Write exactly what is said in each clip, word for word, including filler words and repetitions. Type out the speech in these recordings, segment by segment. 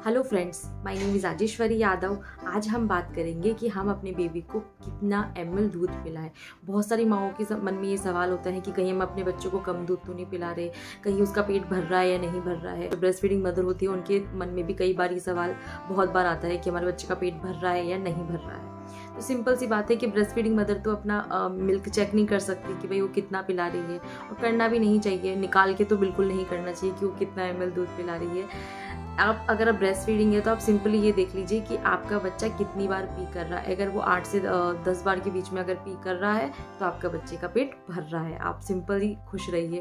Hello friends, my name is Rajeshwari Yadav. आज हम बात करेंगे कि हम अपने बेबी को कितना एम एल दूध पिलाएं। बहुत सारी माओं के मन में ये सवाल होता है कि कहीं हम अपने बच्चों को कम दूध तो नहीं पिला रहे, कहीं उसका पेट भर रहा है या नहीं भर रहा है। जो ब्रेस्ट फीडिंग मदर होती है उनके मन में भी कई बार ये सवाल बहुत बार आता है कि हमारे बच्चे का पेट भर रहा है या नहीं भर रहा है। तो सिंपल सी बात है कि ब्रेस्ट फीडिंग मदर तो अपना आ, मिल्क चेक नहीं कर सकती कि भाई वो कितना पिला रही है, और करना भी नहीं चाहिए। निकाल के तो बिल्कुल नहीं करना चाहिए कि वो कितना एम एल दूध पिला रही है। आप अगर आप ब्रेस्ट फीडिंग है तो आप सिंपली ये देख लीजिए कि आपका बच्चा कितनी बार पी कर रहा है। अगर वो आठ से दस बार के बीच में अगर पी कर रहा है तो आपका बच्चे का पेट भर रहा है। आप सिंपली खुश रहिए।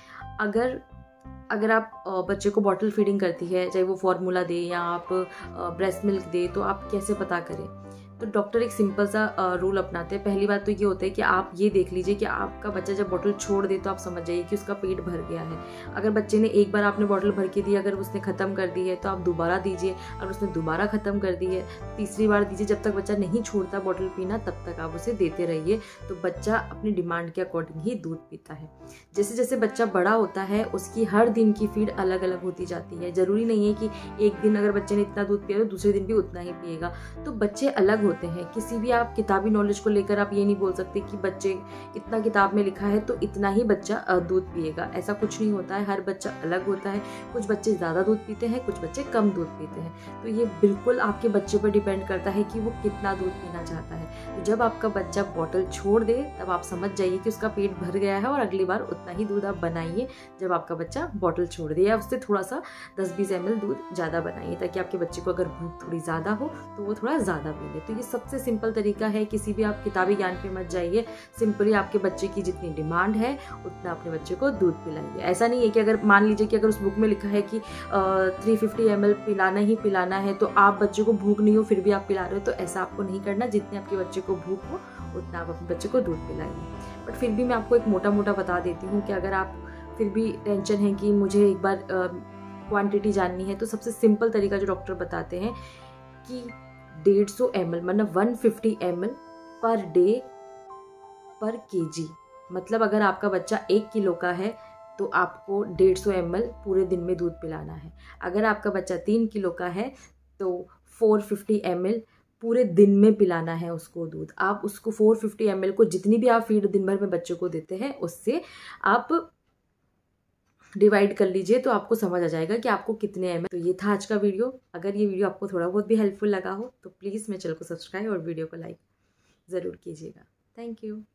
अगर अगर आप बच्चे को बॉटल फीडिंग करती है, चाहे वो फॉर्मूला दे या आप ब्रेस्ट मिल्क दे, तो आप कैसे पता करें? तो डॉक्टर एक सिंपल सा रूल अपनाते हैं। पहली बात तो ये होता है कि आप ये देख लीजिए कि आपका बच्चा जब बॉटल छोड़ दे तो आप समझ जाइए कि उसका पेट भर गया है। अगर बच्चे ने एक बार आपने बॉटल भर के दी, अगर उसने ख़त्म कर दी है तो आप दोबारा दीजिए। अगर उसने दोबारा ख़त्म कर दी है तीसरी बार दीजिए। जब तक बच्चा नहीं छोड़ता बॉटल पीना तब तक आप उसे देते रहिए। तो बच्चा अपनी डिमांड के अकॉर्डिंग ही दूध पीता है। जैसे जैसे बच्चा बड़ा होता है उसकी हर दिन की फीड अलग अलग होती जाती है। ज़रूरी नहीं है कि एक दिन अगर बच्चे ने इतना दूध पिया तो दूसरे दिन भी उतना ही पिएगा। तो बच्चे अलग होते हैं। किसी भी आप किताबी नॉलेज को लेकर आप ये नहीं बोल सकते कि बच्चे इतना किताब में लिखा है तो इतना ही बच्चा दूध पिएगा। ऐसा कुछ नहीं होता है। हर बच्चा अलग होता है। कुछ बच्चे ज़्यादा दूध पीते हैं, कुछ बच्चे कम दूध पीते हैं। तो ये बिल्कुल आपके बच्चे पर डिपेंड करता है कि वो कितना दूध पीना चाहता है। तो जब आपका बच्चा बॉटल छोड़ दे तब आप समझ जाइए कि उसका पेट भर गया है, और अगली बार उतना ही दूध आप बनाइए जब आपका बच्चा बॉटल छोड़ दे, या उससे थोड़ा सा दस बीस एम एल दूध ज़्यादा बनाइए, ताकि आपके बच्चे को अगर भूख थोड़ी ज़्यादा हो तो वो थोड़ा ज़्यादा पी ले। तो ये सबसे सिंपल तरीका है। किसी भी आप किताबी ज्ञान पे मत जाइए। सिंपली आपके बच्चे की जितनी डिमांड है उतना अपने बच्चे को दूध पिलाइए। ऐसा नहीं है कि अगर मान लीजिए कि अगर उस बुक में लिखा है कि थ्री फिफ्टी एम एल पिलाना ही पिलाना है, तो आप बच्चे को भूख नहीं हो फिर भी आप पिला रहे हो, तो ऐसा आपको नहीं करना। जितने आपके बच्चे को भूख हो उतना आप अपने बच्चे को दूध पिलाइए। बट फिर भी मैं आपको एक मोटा मोटा बता देती हूँ कि अगर आप फिर भी टेंशन है कि मुझे एक बार क्वांटिटी जाननी है, तो सबसे सिंपल तरीका जो डॉक्टर बताते हैं कि डेढ़ सौ एम एल मतलब one fifty M L per day per KG. मतलब अगर आपका बच्चा एक किलो का है तो आपको डेढ़ सौ एम एल पूरे दिन में दूध पिलाना है। अगर आपका बच्चा तीन किलो का है तो फोर फिफ्टी एम एल पूरे दिन में पिलाना है उसको दूध। आप उसको फोर फिफ्टी एम एल को जितनी भी आप फीड दिन भर में बच्चे को देते हैं उससे आप डिवाइड कर लीजिए, तो आपको समझ आ जाएगा कि आपको कितने एम एल। तो ये था आज का वीडियो। अगर ये वीडियो आपको थोड़ा बहुत भी हेल्पफुल लगा हो तो प्लीज़ मेरे चैनल को सब्सक्राइब और वीडियो को लाइक ज़रूर कीजिएगा। Thank you.